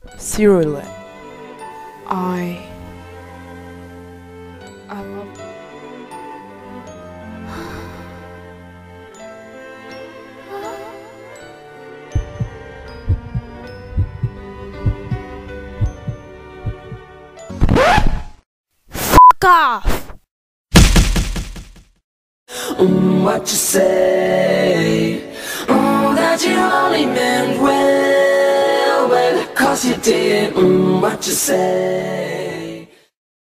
Seriously, I love. Fuck off! What you say? That you only meant well, 'cause you did. What you say?